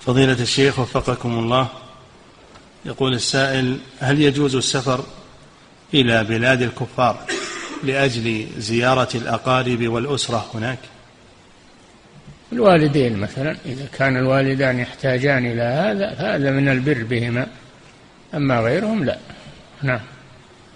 فضيلة الشيخ وفقكم الله، يقول السائل: هل يجوز السفر إلى بلاد الكفار لأجل زيارة الأقارب والأسرة هناك؟ الوالدين مثلا، إذا كان الوالدان يحتاجان إلى هذا فهذا من البر بهما، أما غيرهم لا. نعم.